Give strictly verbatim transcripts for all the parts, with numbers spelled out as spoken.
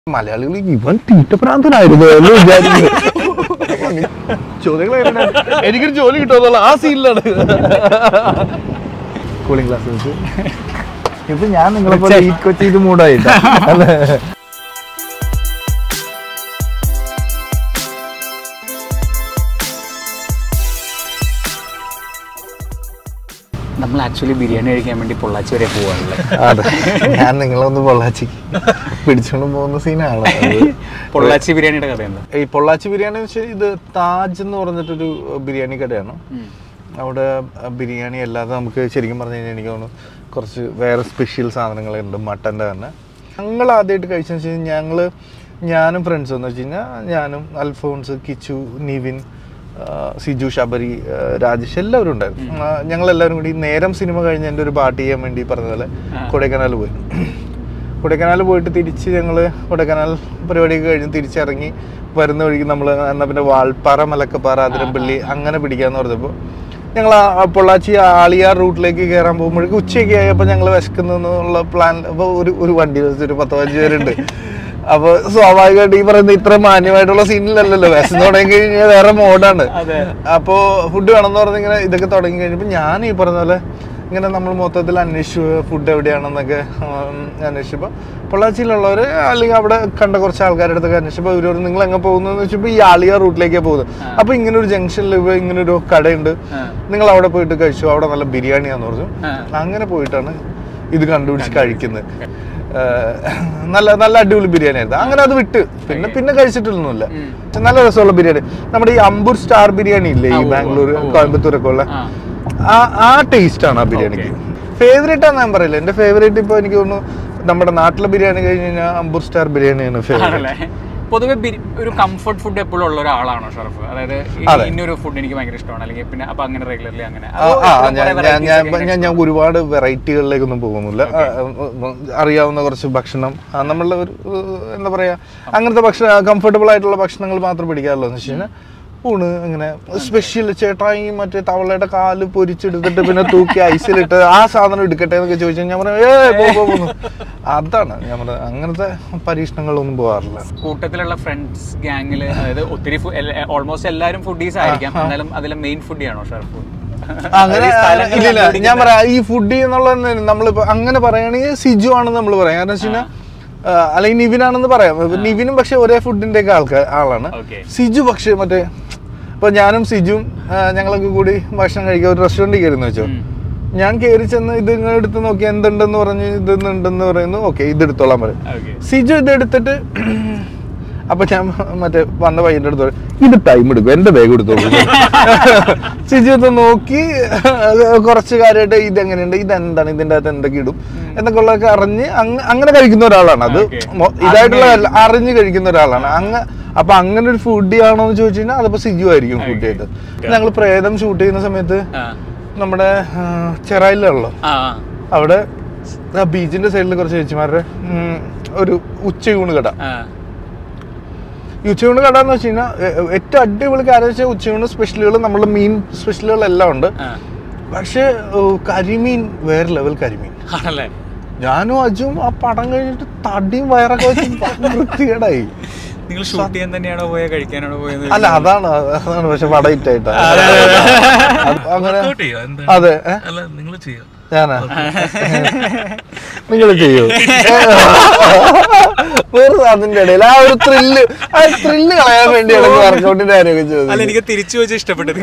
Malayali even Tita Pranthanaയിരുന്നു എന്ന് വിചാരിക്കുന്നു. ചോദ്യങ്ങൾ എനിക്കൊരു ജോലി കിട്ടുമല്ലോ ആ സീനിലാണ്. കൂളിംഗ് ഗ്ലാസ് വെച്ച് ഇപ്പൊ ഞാൻ നിങ്ങളെ പോലെ ഈ കൊച്ചി ഇത് മൂടായിട്ടാ അല്ലേ? നമ്മൾ ആക്ച്വലി ബിരിയാണി കഴിക്കാൻ വേണ്ടി പൊള്ളാച്ചി വരെ പോവാണല്ലേ? അതെ, ഞാൻ നിങ്ങളൊന്ന് പൊള്ളാച്ചിക്ക് പിടിച്ചോണ്ട് പോകുന്ന സീനാണ്. പൊള്ളാച്ചി ബിരിയാണിയുടെ കഥയുണ്ട്. ഈ പൊള്ളാച്ചി ബിരിയാണി വെച്ചാൽ ഇത് താജ് എന്ന് പറഞ്ഞിട്ടൊരു ബിരിയാണി കടയാണ്. അവിടെ ബിരിയാണി അല്ലാതെ നമുക്ക് ശരിക്കും പറഞ്ഞു കഴിഞ്ഞാൽ എനിക്ക് തോന്നുന്നു കുറച്ച് വേറെ സ്പെഷ്യൽ സാധനങ്ങളുണ്ട് മട്ടൻ്റെ തന്നെ. ഞങ്ങൾ ആദ്യമായിട്ട് കഴിച്ചെന്ന് വെച്ച് കഴിഞ്ഞാൽ ഞങ്ങൾ ഞാനും ഫ്രണ്ട്സും എന്ന് വെച്ച് കഴിഞ്ഞാൽ ഞാനും അൽഫോൺസ്, കിച്ചു, നിവിൻ, സിജു, ശബരി, രാജേഷ് എല്ലാവരും ഉണ്ടായിരുന്നു. ഞങ്ങളെല്ലാവരും കൂടി നേരം സിനിമ കഴിഞ്ഞ് എൻ്റെ ഒരു പാർട്ടി ചെയ്യാൻ വേണ്ടി പറഞ്ഞ പോലെ കൊടൈക്കനാൽ പോയി. കൊടൈക്കനാൽ പോയിട്ട് തിരിച്ച് ഞങ്ങൾ കൊടൈക്കനാൽ പരിപാടിയൊക്കെ കഴിഞ്ഞ് തിരിച്ചിറങ്ങി വരുന്ന വഴിക്ക് നമ്മൾ എന്നാൽ പിന്നെ വാൾപ്പാറ, മലക്കപ്പാറ, അതിരപ്പള്ളി അങ്ങനെ പിടിക്കാമെന്ന് പറഞ്ഞപ്പോൾ ഞങ്ങൾ പൊള്ളാച്ചി ആളിയാർ റൂട്ടിലേക്ക് കയറാൻ പോകുമ്പോഴേക്കും ഉച്ചയൊക്കെ ആയപ്പോൾ ഞങ്ങൾ വിശക്കുന്നുള്ള പ്ലാൻ. അപ്പോൾ ഒരു ഒരു വണ്ടി ഒരു പത്ത് പതിനഞ്ച് പേരുണ്ട്. അപ്പൊ സ്വാഭാവികമായിട്ട് ഈ പറയുന്ന ഇത്ര മാന്യമായിട്ടുള്ള സീനിലല്ലല്ലോ, വിശന്ന് തുടങ്ങി കഴിഞ്ഞാൽ വേറെ മോഡാണ്. അപ്പോ ഫുഡ് വേണമെന്ന് പറഞ്ഞ് ഇങ്ങനെ ഇതൊക്കെ തുടങ്ങി കഴിഞ്ഞപ്പോ ഞാൻ ഈ പറഞ്ഞ പോലെ ഇങ്ങനെ നമ്മൾ മൊത്തത്തിൽ അന്വേഷിച്ചു ഫുഡ് എവിടെയാണെന്നൊക്കെ അന്വേഷിച്ചപ്പോ പൊള്ളാച്ചിയിലുള്ളവര് അല്ലെങ്കിൽ അവിടെ കണ്ട കുറച്ച് ആൾക്കാരുടെ അടുത്തൊക്കെ അന്വേഷിച്ചപ്പോൾ ഇവരോട് നിങ്ങൾ എങ്ങനെ പോകുന്നതെന്ന് വെച്ചപ്പോൾ ഈ ആളിയാർ റൂട്ടിലേക്കാണ് പോകുന്നത്. അപ്പൊ ഇങ്ങനെ ഒരു ജംഗ്ഷനിൽ ഇപ്പൊ ഇങ്ങനെ ഒരു കടയുണ്ട്, നിങ്ങൾ അവിടെ പോയിട്ട് കഴിച്ചു, അവിടെ നല്ല ബിരിയാണിയാന്ന് പറഞ്ഞു. അങ്ങനെ പോയിട്ടാണ് ഇത് കണ്ടുപിടിച്ച് കഴിക്കുന്നത്. നല്ല നല്ല അടിപൊളി ബിരിയാണി ആയിരുന്നു. അങ്ങനെ അത് വിട്ട് പിന്നെ പിന്നെ കഴിച്ചിട്ടൊന്നുമില്ല. നല്ല രസമുള്ള ബിരിയാണി. നമ്മുടെ ഈ അമ്പൂർ സ്റ്റാർ ബിരിയാണി ഇല്ലേ ഈ ബാംഗ്ലൂർ, കോയമ്പത്തൂരൊക്കെ ഉള്ള ആ ആ ടേസ്റ്റ് ആണ് ആ ബിരിയാണിക്ക്. ഫേവറേറ്റ് ആണെന്ന് ഞാൻ പറയില്ല. എന്റെ ഫേവറേറ്റ് ഇപ്പൊ എനിക്ക് തോന്നുന്നു നമ്മുടെ നാട്ടിലെ ബിരിയാണി കഴിഞ്ഞ് കഴിഞ്ഞാൽ അമ്പൂർ സ്റ്റാർ ബിരിയാണിയാണ് ഫേവറേറ്റ്. പൊതുവെ ഒരു കംഫർട്ട് ഫുഡ് എപ്പോഴും ഉള്ള ഒരാളാണോ ഷറഫ്? അതായത് ഇന്നൊരു ഫുഡ് എനിക്ക് ഭയങ്കര ഇഷ്ടമാണ് അല്ലെങ്കിൽ പിന്നെ അപ്പൊ അങ്ങനെ റെഗുലർലി അങ്ങനെ ഞാൻ ഒരുപാട് വെറൈറ്റികളിലേക്കൊന്നും പോകുന്നില്ല. അറിയാവുന്ന കുറച്ച് ഭക്ഷണം നമ്മളുടെ ഒരു എന്താ പറയാ അങ്ങനത്തെ ഭക്ഷണം കംഫർട്ടബിൾ ആയിട്ടുള്ള ഭക്ഷണങ്ങൾ മാത്രം പിടിക്കാറുള്ളൂ. എന്ന് വെച്ച് കഴിഞ്ഞാൽ ഊണ് അങ്ങനെ സ്പെഷ്യൽ ചേട്ടായി മറ്റേ തവളയുടെ കാല് പൊരിച്ചെടുത്തിട്ട് പിന്നെ തൂക്കി ഐസിലിട്ട് ആ സാധനം എടുക്കട്ടെ എന്നൊക്കെ ചോദിച്ചാൽ ഞാൻ പറയാം ഏ പോകുന്നു. അതാണ് ഞാൻ പറഞ്ഞത്. അങ്ങനത്തെ പരീക്ഷണങ്ങളൊന്നും പോകാറില്ല. കൂട്ടത്തിലുള്ള ഫ്രണ്ട്സ് ഗ്യാങ്ങില് അതായത് ഒത്തിരി ഓൾമോസ്റ്റ് എല്ലാവരും ഫുഡീസ് ആയിരിക്കാം, എന്നാലും അതിലെ മെയിൻ ഫുഡി ആണോ ഷറഫ്? അങ്ങനെ ഇല്ലില്ല, ഞാൻ പറയാം ഈ ഫുഡി എന്നുള്ള നമ്മളിപ്പോ അങ്ങനെ പറയുകയാണെങ്കിൽ സിജു ആണെന്ന് നമ്മൾ പറയാം. കാരണം വെച്ച് കഴിഞ്ഞാൽ അല്ലെങ്കിൽ നിവിനാണെന്ന് പറയാം. നിവിനും പക്ഷെ ഒരേ ഫുഡിന്റെ ഒക്കെ ആൾക്കാർ ആളാണ്. സിജു പക്ഷെ മറ്റേ ഇപ്പൊ ഞാനും സിജുവും ഞങ്ങളൊക്കെ കൂടി ഭക്ഷണം കഴിക്കാൻ ഒരു റെസ്റ്റോറൻറ്റിൽ കയറിയെന്ന് വെച്ചോ, ഞാൻ കയറി ചെന്ന് ഇത് ഇങ്ങനെ എടുത്ത് നോക്കി എന്തുണ്ടെന്ന് പറഞ്ഞ് ഇതെന്നുണ്ടെന്ന് പറയുന്നു. ഓക്കെ ഇതെടുത്തോളാൻ പറയും. സിജു ഇതെടുത്തിട്ട് അപ്പൊ ഞാൻ മറ്റേ വന്ന പയ്യന്റെ അടുത്ത് ഇത് ടൈം എടുക്കും, എന്റെ ബാഗ് എടുത്തോളൂ. സിജു ഇത് നോക്കി കുറച്ച് കാര്യമായിട്ട് ഇതെങ്ങനെയുണ്ട്, ഇതെന്താണ്, ഇതിന്റെ അകത്ത് എന്തൊക്കെ ഇടും എന്നൊക്കെ ഉള്ളതൊക്കെ അറിഞ്ഞ് അങ്ങനെ കഴിക്കുന്ന ഒരാളാണ്. അത് ഇതായിട്ടുള്ള അറിഞ്ഞ് കഴിക്കുന്ന ഒരാളാണ്. അങ്ങ് അപ്പൊ അങ്ങനെ ഒരു ഫുഡി ആണോ എന്ന് ചോദിച്ചു കഴിഞ്ഞാൽ അതിപ്പോ സിജു ആയിരിക്കും ഫുഡ് ആയിട്ട്. ഞങ്ങൾ പ്രേതം ഷൂട്ട് ചെയ്യുന്ന സമയത്ത് നമ്മുടെ ചെറായിലാണല്ലോ, അവിടെ ബീച്ചിന്റെ സൈഡിൽ കുറച്ച് ചേച്ചിമാരുടെ ഒരു ഉച്ചയൂണ് കട. ഉച്ചയൂണ് കട എന്ന് വെച്ച് കഴിഞ്ഞാൽ ഏറ്റവും അടിപൊളി കാര്യം വെച്ചാൽ ഉച്ചയൂണ് സ്പെഷ്യലുകൾ നമ്മുടെ മീൻ സ്പെഷ്യലുകളെല്ലാം ഉണ്ട്. പക്ഷെ കരിമീൻ വേറെ ലെവൽ കരിമീൻ. ഞാനും അജും ആ പടം കഴിഞ്ഞിട്ട് തടിയും വയറൊക്കെ വെച്ച് വൃത്തികേടായി. നിങ്ങൾ ഷൂട്ട് ചെയ്യാൻ തന്നെയാണോ പോയത്, കഴിക്കാനാണോ പോയത്? അല്ല അതാണ് അതാണ് പക്ഷെ പടം ഹിറ്റായിട്ടാ അങ്ങനെ. അതെ ഞാനാ നിങ്ങൾ ചെയ്യൂ വേറെ അതിന്റെ ഇടയിൽ ആ ഒരു ത്രില്ല് ആ ത്രില്ല് കളയാൻ വേണ്ടിയാണ് വർക്കൗട്ടിന്റെ കാര്യമൊക്കെ ചോദിച്ചത്. എനിക്ക് തിരിച്ചു വെച്ച് ഇഷ്ടപ്പെട്ടത്.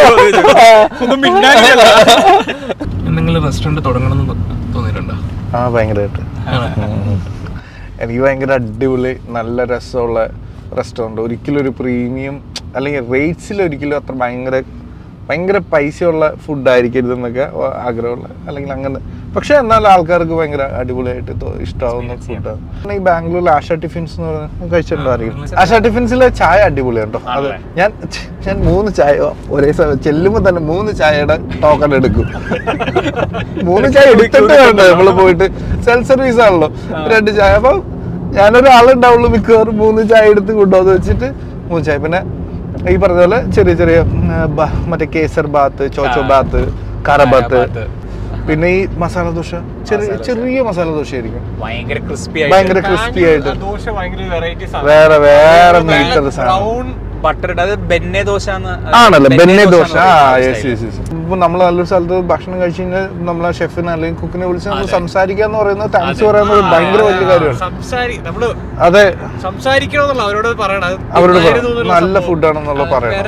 നിങ്ങൾ റെസ്റ്റോറന്റ് തുടങ്ങണമെന്ന് തോന്നിയിട്ടുണ്ടോ? ആ ഭയങ്കരമായിട്ട് എനിക്ക് ഭയങ്കര അടിപൊളി നല്ല രസമുള്ള റെസ്റ്റോറൻറ്റ്. ഒരിക്കലും ഒരു പ്രീമിയം അല്ലെങ്കിൽ റേറ്റ്സിൽ ഒരിക്കലും അത്ര ഭയങ്കര ഭയങ്കര പൈസയുള്ള ഫുഡായിരിക്കരുത് എന്നൊക്കെ ആഗ്രഹമുള്ള അല്ലെങ്കിൽ അങ്ങനെ. പക്ഷെ എന്നാൽ ആൾക്കാർക്ക് ഭയങ്കര അടിപൊളിയായിട്ട് ഇഷ്ടമാവുന്ന ഫുഡാണ്. ഈ ബാംഗ്ലൂരിൽ ആശ ടിഫിൻസ് എന്ന് പറഞ്ഞാൽ കഴിച്ചിട്ടുണ്ടോ അറിയില്ല? ആശ ടിഫിൻസിലെ ചായ അടിപൊളിയാണ് കേട്ടോ. അത് ഞാൻ ഞാൻ മൂന്ന് ചായ ഒരേ സമയം ചെല്ലുമ്പോൾ തന്നെ മൂന്ന് ചായയുടെ ടോക്കൺ എടുക്കും. മൂന്ന് ചായ എടുത്തിട്ട് വേണ്ടത് നമ്മൾ പോയിട്ട് സെൽഫ് സർവീസ് ആണല്ലോ, രണ്ട് ചായ. അപ്പൊ ഞാനൊരാളുണ്ടാവുള്ളൂ മിക്കവാറും മൂന്ന് ചായ എടുത്ത് കൊണ്ടുവന്ന് വെച്ചിട്ട് മൂന്ന് ചായ. പിന്നെ ഈ പറഞ്ഞ പോലെ ചെറിയ ചെറിയ മറ്റേ കേസർ ബാത്ത്, ചോച്ചോ ബാത്ത്, കറബാത്ത് പിന്നെ ഈ മസാല ദോശ ചെറിയ ചെറിയ മസാല ദോശ ആയിരിക്കും, ഭയങ്കര ക്രിസ്പി ഭയങ്കര ക്രിസ്പി ആയിട്ട്. ദോശ ഭയങ്കര വെറൈറ്റി വേറെ വേറെ നീട്ടത് സാധനം. ബട്ടർ അത് ബെന്നെ ദോശ ആണല്ലോ, ബെന്നെ ദോശ. ഇപ്പൊ നമ്മൾ നല്ലൊരു സ്ഥലത്ത് ഭക്ഷണം കഴിച്ചു കഴിഞ്ഞാൽ നമ്മളെ ഷെഫിനെ അല്ലെങ്കിൽ കുക്കിനെ വിളിച്ച് നമ്മൾ സംസാരിക്കുക എന്ന് പറയുന്നത്, താങ്ക്സ് പറയുന്നത് ഭയങ്കര വലിയ കാര്യമാണ്. അതെ, സംസാരിക്കണമെന്നുള്ള അവരോട് പറയണം, അവരോട് നല്ല ഫുഡാണെന്നുള്ള പറയണം.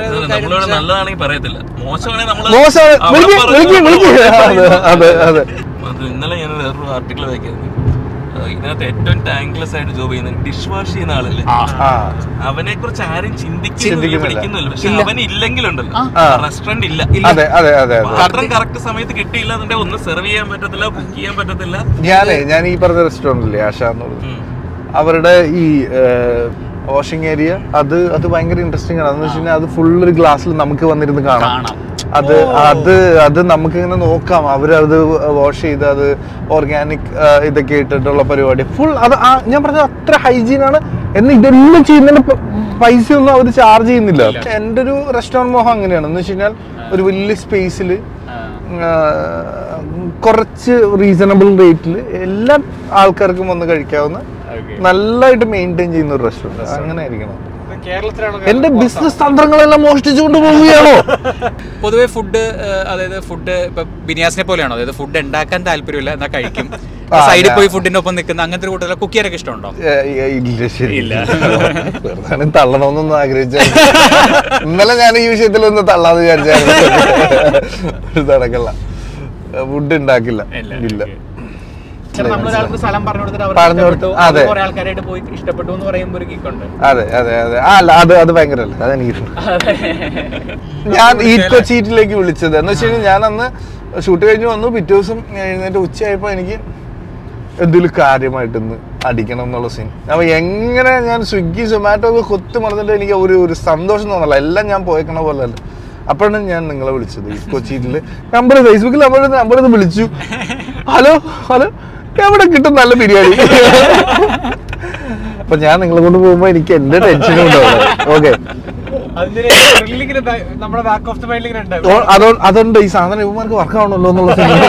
അതെ അതെ. ഇന്നലെ ഞാൻ വേറൊരു ആർട്ടിക്കിൾ വായിക്കായിരുന്നു, ഇതിനകത്ത് ഏറ്റവും ടാങ്ക്ലെസ് ആയിട്ട് ജോബ് ചെയ്യുന്ന ഡിഷ് വാഷ് ചെയ്യുന്ന ആളല്ലേ, അവനെ കുറിച്ച് ആരും ചിന്തിക്കുന്നില്ല, പഠിക്കുന്നില്ല. പക്ഷെ അവന് ഇല്ലെങ്കിലുണ്ടല്ലോ റെസ്റ്റോറന്റ് ഇല്ല, പാത്രം കറക്റ്റ് സമയത്ത് കിട്ടിയില്ല എന്നുണ്ടെങ്കിൽ ഒന്നും സെർവ് ചെയ്യാൻ പറ്റത്തില്ല, കുക്ക് ചെയ്യാൻ പറ്റത്തില്ല. ഞാനേ ഞാൻ ഈ പറഞ്ഞ റെസ്റ്റോറന്റില്ലേ ആശ എന്ന് പറഞ്ഞത്, അവരുടെ ഈ വാഷിംഗ് ഏരിയ അത് അത് ഭയങ്കര ഇൻട്രസ്റ്റിംഗ് ആണ്. അതെന്ന് വെച്ച് കഴിഞ്ഞാൽ അത് ഫുൾ ഒരു ഗ്ലാസ്സിൽ നമുക്ക് വന്നിരുന്ന് കാണാം. അത് അത് അത് നമുക്ക് ഇങ്ങനെ നോക്കാം, അവരത് വാഷ് ചെയ്ത് അത് ഓർഗാനിക് ഇതൊക്കെ ഇട്ടിട്ടുള്ള പരിപാടി ഫുൾ. അത് ഞാൻ പറഞ്ഞത് അത്ര ഹൈജീനാണ്. എന്ന് ഇതെല്ലാം ചെയ്യുന്നതിന് പൈസ ഒന്നും അവർ ചാർജ് ചെയ്യുന്നില്ല. എൻ്റെ ഒരു റെസ്റ്റോറൻറ്റ് മോഹം അങ്ങനെയാണ്. എന്ന് വെച്ച് കഴിഞ്ഞാൽ ഒരു വലിയ സ്പേസിൽ കുറച്ച് റീസണബിൾ റേറ്റിൽ എല്ലാ ആൾക്കാർക്കും വന്ന് കഴിക്കാവുന്ന നല്ലതായിട്ട് മെയിൻറ്റെയിൻ ചെയ്യുന്ന ഒരു റെസ്റ്റോറൻറ്റ് അങ്ങനെ ആയിരിക്കണം. എന്റെ ബിസിനസ് തന്ത്രങ്ങളെല്ലാം മോഷ്ടിച്ചുകൊണ്ട് പോവുകയാണോ? പൊതുവെ ഫുഡ്, അതായത് ഫുഡ് ഇപ്പൊ ബിനിയാസിനെ പോലെയാണോ? അതായത് ഫുഡ് ഉണ്ടാക്കാൻ താല്പര്യമില്ല, എന്നാ കഴിക്കും, സൈഡിൽ പോയി ഫുഡിന്റെ ഒപ്പം നിൽക്കുന്ന അങ്ങനത്തെ കൂട്ടത്തില കുക്ക് ചെയ്യാനൊക്കെ ഇഷ്ടമുണ്ടോ? ഇല്ല, ശരിയില്ല. തള്ളണമെന്നൊന്നും ആഗ്രഹിച്ച ഇന്നലെ ഞാൻ ഈ വിഷയത്തിൽ ഒന്ന് തള്ളാന്ന് വിചാരിച്ചായിരുന്നു. നടക്കല്ല, ഫുഡ് ഉണ്ടാക്കില്ല. ഇല്ല, നമ്മളൊരാൾക്ക് സ്ഥലം പറഞ്ഞു കൊടുത്തിട്ട് പോയി ഇഷ്ടപ്പെട്ടു എന്ന് പറയുമ്പോൾ ഒരു കിക്കുണ്ട്. അതെ അതെ അതെ. അല്ല, അത് അത് ഭയങ്കര അല്ല, അതെനിക്ക് ഞാൻ ഈ കൊച്ചിയിലേക്ക് വിളിച്ചത് എന്ന് വെച്ച് കഴിഞ്ഞാൽ ഞാൻ അന്ന് ഷൂട്ട് കഴിഞ്ഞ് വന്നു, പിറ്റേ ദിവസം എഴുന്നേറ്റ് ഉച്ചയായപ്പോൾ എനിക്ക് എന്തെങ്കിലും കാര്യമായിട്ടൊന്ന് അടിക്കണം എന്നുള്ള സീൻ. അപ്പൊ എങ്ങനെ ഞാൻ സ്വിഗ്ഗി സൊമാറ്റോ ഒക്കെ കൊത്തു മറന്നിട്ട് എനിക്ക് ഒരു ഒരു സന്തോഷം തോന്നല്ല. എല്ലാം ഞാൻ പോയേക്കണ പോലെ അല്ല. അപ്പോഴാണ് ഞാൻ നിങ്ങളെ വിളിച്ചത്. ഈ കൊച്ചിയില് നമ്പർ, ഫേസ്ബുക്കിൽ നമ്പർ നമ്പർ വിളിച്ചു. ഹലോ ഹലോ, എവിടെ കിട്ടും നല്ല ബിരിയാണി? അപ്പൊ ഞാൻ നിങ്ങളെ കൊണ്ട് പോകുമ്പോ എനിക്ക് എന്റെ ടെൻഷനും ഉണ്ടാവും. ഓക്കെ, അതുകൊണ്ട് ഈ സാധനം ഇവന്മാർക്ക് വർക്കാവണല്ലോ എന്നുള്ള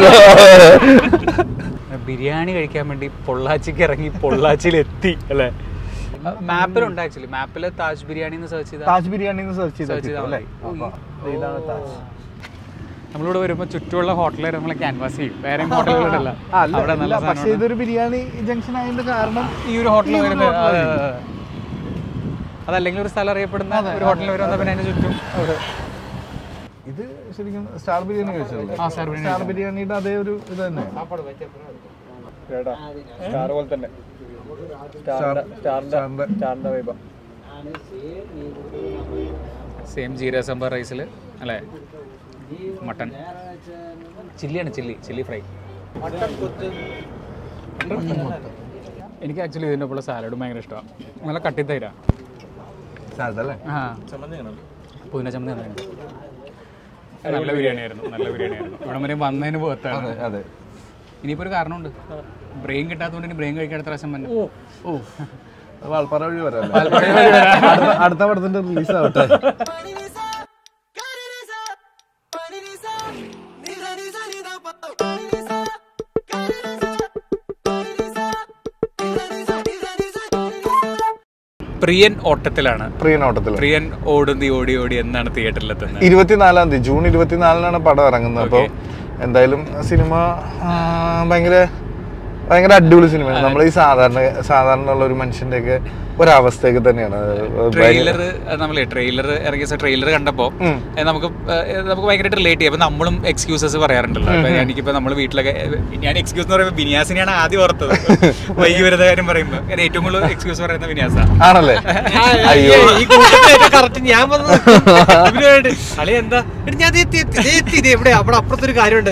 ബിരിയാണി കഴിക്കാൻ വേണ്ടി പൊള്ളാച്ചിക്ക് ഇറങ്ങി പൊള്ളാച്ചിയിൽ എത്തി അല്ലേ? മാപ്പിലുണ്ട് ആക്ച്വലി, മാപ്പില് താജ് ബിരിയാണി സെർച്ച് ചെയ്താൽ താജ് ബിരിയാണി സെർച്ച് ചെയ്താൽ ഇതാണ് താജ്. നമ്മളിവിടെ വരുമ്പോൾ ചുറ്റുമുള്ള ഹോട്ടലുകൾ നമ്മളെ ക്യാൻവാസ് ചെയ്യും, വേറെ ഹോട്ടലുകളല്ല. പക്ഷേ ഇതൊരു ബിരിയാണി ജംഗ്ഷൻ ആയതിന്റെ കാരണം ഈ ഒരു ഹോട്ടൽ വരുന്നത്, അതല്ലെങ്കിൽ ഒരു സ്ഥലം അറിയപ്പെടുന്ന ഒരു ഹോട്ടലിൽ വരുന്ന പിന്നെ അതിന് ചുറ്റും ഇത് ശരിക്കും സ്റ്റാർ ബിരിയാണി കഴിച്ചല്ലേ? സ്റ്റാർ ബിരിയാണിയുടെ അതേ ഒരു ഇത് തന്നെ, സ്റ്റാർ പോലെ തന്നെ. സെയിം ജീര സാമ്പാർ റൈസിൽ അല്ലേ? മട്ടൺ ചില്ലിയാണ്, ചില്ലി ചില്ലി ഫ്രൈ. എനിക്ക് ആക്ച്വലി ഇതിൻ്റെ ഒപ്പമുള്ള സാലഡും ഭയങ്കര ഇഷ്ടമാണ്. നല്ല കട്ടിത്തൈരാ ആ പുതിന ചമ്മന്തി തന്നെയുണ്ട്. നല്ല ബിരിയാണി ആയിരുന്നു, നല്ല ബിരിയാണി ആയിരുന്നു. ഇവിടെ വരെ വന്നതിന് പോകത്താണ്. അതെ, ഇനിയിപ്പോൾ ഒരു കാരണമുണ്ട്, ബ്രെയിൻ കിട്ടാത്തതുകൊണ്ട് ഇനി ബ്രെയിൻ കഴിക്കാൻ അടുത്ത പ്രാവശ്യം തന്നെ. ഓ, വാൾപ്പാറ വഴി വരാം, അടുത്ത പടത്തിന്റെ റിലീസ് ആവട്ടെ. പ്രിയൻ ഓട്ടത്തിലാണ്. പ്രിയൻ ഓട്ടത്തിൽ പ്രിയൻ ഓടുന്തി ഓടി ഓടി എന്നാണ് തിയേറ്ററിലെത്തുന്നത്. ഇരുപത്തിനാലാം തീയതി ജൂൺ ഇരുപത്തിനാലിനാണ് പടം ഇറങ്ങുന്നത്. അപ്പോൾ എന്തായാലും സിനിമ ഭയങ്കര ഭയങ്കര അടിപൊളി സിനിമയാണ്. നമ്മൾ ഈ സാധാരണ സാധാരണ ഉള്ള ഒരു മനുഷ്യന്റെ ഒക്കെ ഒരവസ്ഥയൊക്കെ തന്നെയാണ്. ട്രെയിലർ നമ്മളെ ട്രെയിലർ ഇറങ്ങിയ ട്രെയിലർ കണ്ടപ്പോൾ നമുക്ക് നമുക്ക് ഭയങ്കരമായിട്ട് റിലേറ്റ് ചെയ്യാം. അപ്പൊ നമ്മളും എക്സ്ക്യൂസസ് പറയാറുണ്ടല്ലോ. എനിക്കിപ്പോ നമ്മൾ വീട്ടിലൊക്കെ ഞാൻ എക്സ്ക്യൂസ് എന്ന് പറയുമ്പോൾ ബിനിയാസിനെയാണ് ആദ്യം ഓർത്തത്. വൈകി വരുന്ന കാര്യം പറയുമ്പോൾ ഞാൻ ഏറ്റവും കൂടുതൽ എക്സ്ക്യൂസ് പറയുന്ന ബിനിയാസാണ്. ആണല്ലേ? അയ്യോ, ഞാൻ അളി എന്താ ഞാൻ ഇവിടെ അവിടെ അപ്പുറത്തൊരു കാര്യമുണ്ട്,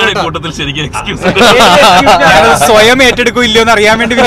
സ്വയം ഏറ്റെടുക്കും ഇല്ലോ എന്ന് അറിയാൻ വേണ്ടി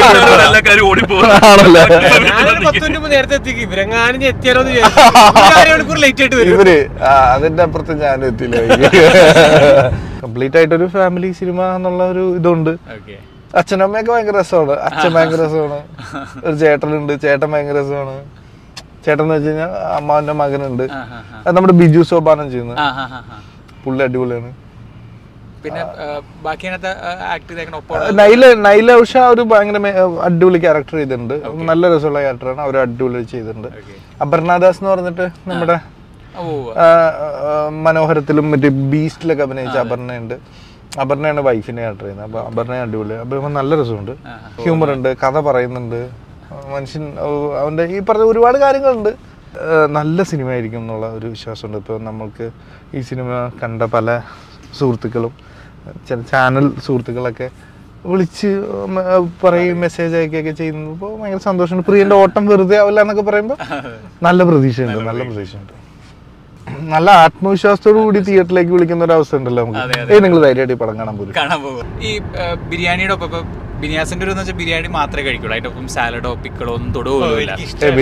നേരത്തെ എത്തിക്കും. ഇവരെങ്ങാനും എത്തിയാലോ ലേറ്റ് ആയിട്ട് വരും ഇവര്. അതിന്റെ അപ്പുറത്ത് ഞാനും എത്തിയില്ല. കംപ്ലീറ്റ് ആയിട്ടൊരു ഫാമിലി സിനിമ എന്നുള്ള ഒരു ഇതുണ്ട്. അച്ഛനമ്മയൊക്കെ ഭയങ്കര രസമാണ്. അച്ഛൻ ഭയങ്കര രസമാണ്. ഒരു ചേട്ടനുണ്ട്, ചേട്ടൻ ഭയങ്കര രസമാണ്. ചേട്ടൻ എന്ന് വെച്ച് കഴിഞ്ഞാൽ അമ്മാവന്റെ മകനുണ്ട്, അത് നമ്മുടെ ബിജു സോപാനം ചെയ്യുന്നത്. പുള്ളി അടിപൊളിയാണ്. പിന്നെ ബാക്കി അതിനകത്ത് ആക്ട് ചെയ്തേക്കണ ഒപ്പം നൈല നൈല ഉഷ ഒരു ഭയങ്കര അടിപൊളി ക്യാരക്ടർ ചെയ്തിട്ടുണ്ട്. നല്ല രസമുള്ള ക്യാരക്ടറാണ്, അവർ അടിപൊളി ചെയ്തിട്ടുണ്ട്. അപർണദാസ് എന്ന് പറഞ്ഞിട്ട് നമ്മുടെ മനോഹരത്തിലും മറ്റേ ബീസ്റ്റിലൊക്കെ അഭിനയിച്ച അപർണയുണ്ട്. അപർണയാണ് വൈഫിനെ ക്യാരക്ടർ ചെയ്യുന്നത്. അപ്പൊ അപർണ അടിപൊളി. അപ്പൊ നല്ല രസമുണ്ട്, ഹ്യൂമർ ഉണ്ട്, കഥ പറയുന്നുണ്ട്. മനുഷ്യൻ അവന്റെ ഈ പറഞ്ഞ ഒരുപാട് കാര്യങ്ങളുണ്ട്. നല്ല സിനിമ ആയിരിക്കും എന്നുള്ള ഒരു വിശ്വാസമുണ്ട്. ഇപ്പോൾ നമ്മൾക്ക് ഈ സിനിമ കണ്ട പല സുഹൃത്തുക്കളും ചില ചാനൽ സുഹൃത്തുക്കളൊക്കെ വിളിച്ച് പറയും, മെസ്സേജ് അയക്കുകയൊക്കെ ചെയ്യുമ്പോൾ ഭയങ്കര സന്തോഷമുണ്ട്. പ്രിയന്റെ ഓട്ടം വെറുതെ ആവില്ല എന്നൊക്കെ പറയുമ്പോൾ നല്ല പ്രതീക്ഷയുണ്ട്, നല്ല പ്രതീക്ഷയുണ്ട്. നല്ല ആത്മവിശ്വാസത്തോടു കൂടി തിയേറ്ററിലേക്ക് വിളിക്കുന്ന ഒരു അവസ്ഥ ഉണ്ടല്ലോ നമുക്ക്. നിങ്ങൾ ധൈര്യമായിട്ട് പടം കാണാൻ പോകും കാണാൻ പോകും. ഈ ബിരിയാണിയുടെ ഒപ്പം ഇപ്പൊ ബിനിയാസിന്റെ ഒരു ബിരിയാണി മാത്രമേ കഴിക്കുള്ളൂ, അതിന്റെ ഒപ്പം സാലഡോ പിക്കളോ ഒന്നും തൊടുകയില്ല.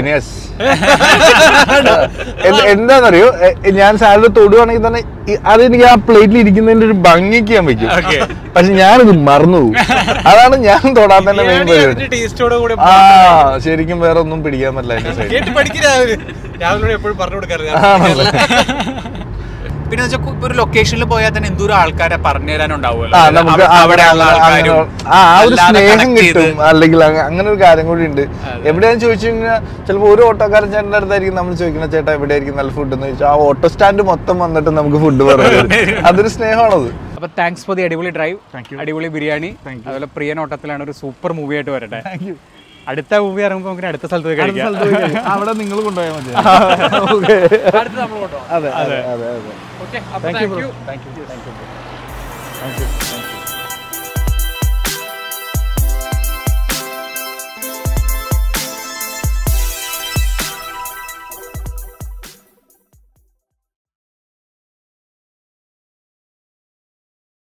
എന്താന്നറിയോ, ഞാൻ സാലഡ് തൊടുവാണെങ്കിൽ തന്നെ അതെനിക്ക് ആ പ്ലേറ്റിൽ ഇരിക്കുന്നതിന്റെ ഒരു ഭംഗിക്ക് ഞാൻ വെക്കും. പക്ഷെ ഞാനിത് മറന്നു പോകും. അതാണ് ഞാൻ തൊടാൻ തന്നെ മെയിൻ പരിപാടി. ആ ശരിക്കും വേറെ ഒന്നും പിടിക്കാൻ പറ്റില്ല അതിന്റെ സൈഡ്. പിന്നെ ഒരു ലൊക്കേഷനിൽ പോയാൽ തന്നെ എന്തോരം ആൾക്കാരെ പറഞ്ഞു തരാനുണ്ടാവുമല്ലോ. ആ ഒരു സ്നേഹം കിട്ടും. അല്ലെങ്കിൽ അങ്ങനെ ഒരു കാര്യം കൂടി ഉണ്ട്. എവിടെയാന്ന് ചോദിച്ചു കഴിഞ്ഞാൽ ചിലപ്പോൾ ഒരു ഓട്ടോക്കാരൻ ചേട്ടൻ്റെ അടുത്തായിരിക്കും നമ്മൾ ചോദിക്കുന്നത്, ചേട്ടാ എവിടെയായിരിക്കും നല്ല ഫുഡ് എന്ന് ചോദിച്ചാൽ ആ ഓട്ടോ സ്റ്റാൻഡ് മൊത്തം വന്നിട്ട് നമുക്ക് ഫുഡ് പറയുന്നത്. അതൊരു സ്നേഹമാണത്. അപ്പൊ താങ്ക്സ് ഫോർ ദി അടിപൊളി ഡ്രൈവ്, അടിപൊളി ബിരിയാണി. അതുപോലെ പ്രിയൻ ഓട്ടത്തിലാണ് ഒരു സൂപ്പർ മൂവി ആയിട്ട് വരട്ടെ. അടുത്ത മൂവി ഇറങ്ങുമ്പോൾ നമുക്ക് അടുത്ത സ്ഥലത്ത് കഴിക്കാം. അവിടെ നിങ്ങൾ കൊണ്ടുപോയാൽ മതി. അതെ അതെ അതെ. Okay, thank you thank you thank U.